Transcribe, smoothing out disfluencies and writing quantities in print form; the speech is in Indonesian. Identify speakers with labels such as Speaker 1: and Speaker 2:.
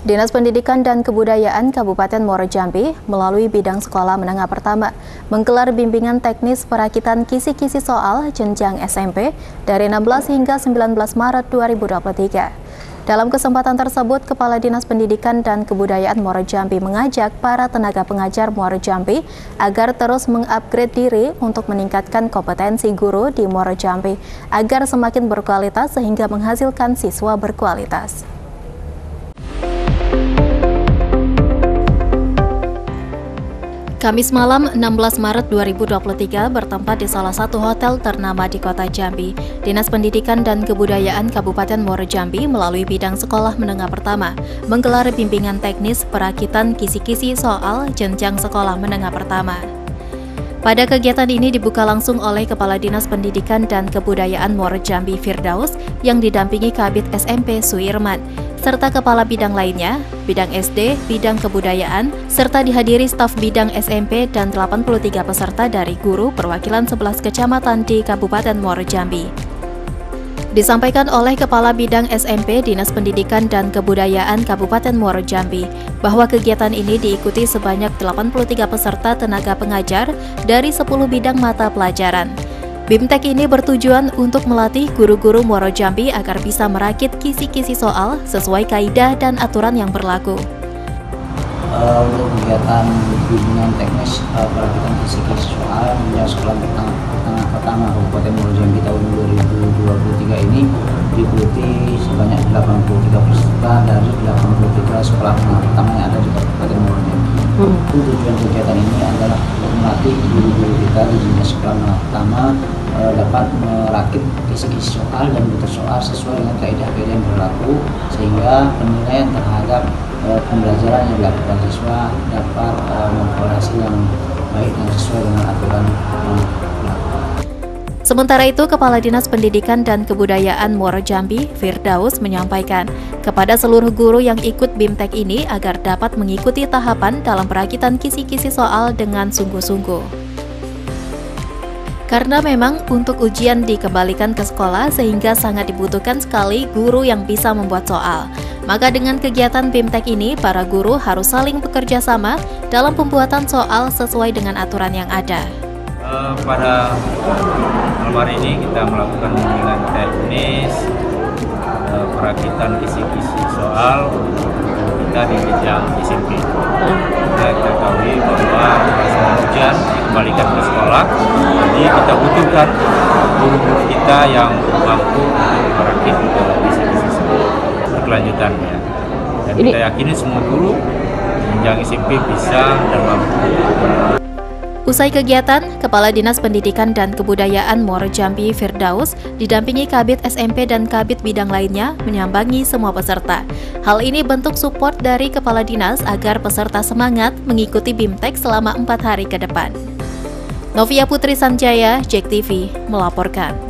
Speaker 1: Dinas Pendidikan dan Kebudayaan Kabupaten Muaro Jambi melalui bidang sekolah menengah pertama menggelar bimbingan teknis perakitan kisi-kisi soal jenjang SMP dari 16 hingga 19 Maret 2023. Dalam kesempatan tersebut, Kepala Dinas Pendidikan dan Kebudayaan Muaro Jambi mengajak para tenaga pengajar Muaro Jambi agar terus mengupgrade diri untuk meningkatkan kompetensi guru di Muaro Jambi agar semakin berkualitas sehingga menghasilkan siswa berkualitas. Kamis malam 16 Maret 2023 bertempat di salah satu hotel ternama di kota Jambi, Dinas Pendidikan dan Kebudayaan Kabupaten Muaro Jambi melalui bidang sekolah menengah pertama menggelar bimbingan teknis perakitan kisi-kisi soal jenjang sekolah menengah pertama. Pada kegiatan ini dibuka langsung oleh Kepala Dinas Pendidikan dan Kebudayaan Muaro Jambi Firdaus yang didampingi Kabid SMP Suirman, serta kepala bidang lainnya, bidang SD, bidang kebudayaan, serta dihadiri staf bidang SMP dan 83 peserta dari guru perwakilan 11 kecamatan di Kabupaten Muaro Jambi. Disampaikan oleh Kepala Bidang SMP Dinas Pendidikan dan Kebudayaan Kabupaten Muaro Jambi bahwa kegiatan ini diikuti sebanyak 83 peserta tenaga pengajar dari 10 bidang mata pelajaran. BIMTEK ini bertujuan untuk melatih guru-guru Muaro Jambi agar bisa merakit kisi-kisi soal sesuai kaidah dan aturan yang berlaku.
Speaker 2: Untuk kegiatan bimbingan teknis perakitan kisi-kisi soal menjadi sekolah pertama Kabupaten Muaro Jambi tahun 2023 ini diikuti sebanyak 83 peserta dari 83 sekolah pertama yang ada di Kabupaten Muaro Jambi. Tujuan kegiatan ini adalah melatih guru-guru kita di sekolah menengah pertama dapat merakit kisi-kisi soal dan bentuk soal sesuai dengan kaidah-kaidah yang berlaku sehingga penilaian terhadap pembelajaran yang dilakukan siswa dapat memperoleh hasil yang baik dan sesuai dengan aturan yang berlaku.
Speaker 1: Sementara itu, Kepala Dinas Pendidikan dan Kebudayaan Muaro Jambi, Firdaus, menyampaikan kepada seluruh guru yang ikut BIMTEK ini agar dapat mengikuti tahapan dalam perakitan kisi-kisi soal dengan sungguh-sungguh. Karena memang untuk ujian dikembalikan ke sekolah sehingga sangat dibutuhkan sekali guru yang bisa membuat soal. Maka dengan kegiatan BIMTEK ini, para guru harus saling bekerja sama dalam pembuatan soal sesuai dengan aturan yang ada.
Speaker 3: Pada malam hari ini kita melakukan bimbingan teknis perakitan kisi-kisi soal kita di jenjang SMP. Kita ketahui bahwa masalah ujian dikembalikan ke sekolah, jadi kita butuhkan guru-guru kita yang mampu merakit kisi-kisi soal berkelanjutannya. Dan kita yakini semua guru jenjang SMP bisa dan mampu.
Speaker 1: Usai kegiatan, Kepala Dinas Pendidikan dan Kebudayaan Muaro Jambi Firdaus didampingi Kabid SMP dan Kabid bidang lainnya menyambangi semua peserta. Hal ini bentuk support dari Kepala Dinas agar peserta semangat mengikuti BIMTEK selama 4 hari ke depan. Novia Putri Sanjaya, JEK TV, melaporkan.